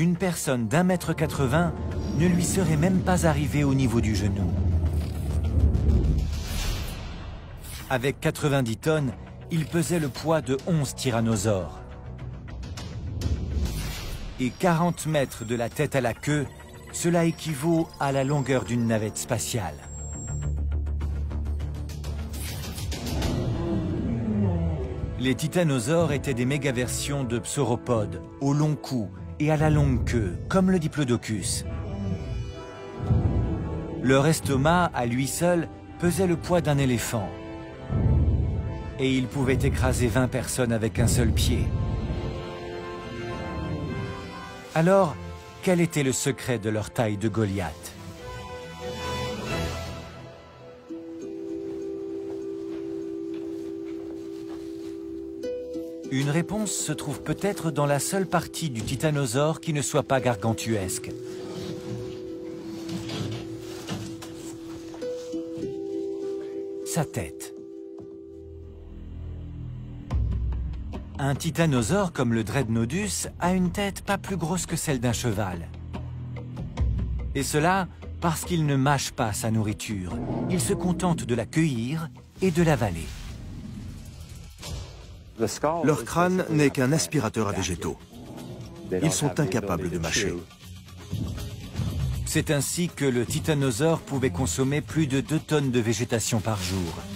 une personne d'1,80 m ne lui serait même pas arrivée au niveau du genou. Avec 90 tonnes, il pesait le poids de 11 tyrannosaures. Et 40 mètres de la tête à la queue, cela équivaut à la longueur d'une navette spatiale. Les titanosaures étaient des mégaversions de psauropodes, au long cou et à la longue queue, comme le diplodocus. Leur estomac, à lui seul, pesait le poids d'un éléphant. Et ils pouvaient écraser 20 personnes avec un seul pied. Alors, quel était le secret de leur taille de Goliath? Une réponse se trouve peut-être dans la seule partie du titanosaure qui ne soit pas gargantuesque. Sa tête. Un titanosaure comme le Dreadnoughtus a une tête pas plus grosse que celle d'un cheval. Et cela parce qu'il ne mâche pas sa nourriture. Il se contente de la cueillir et de l'avaler. Leur crâne n'est qu'un aspirateur à végétaux. Ils sont incapables de mâcher. C'est ainsi que le titanosaure pouvait consommer plus de 2 tonnes de végétation par jour.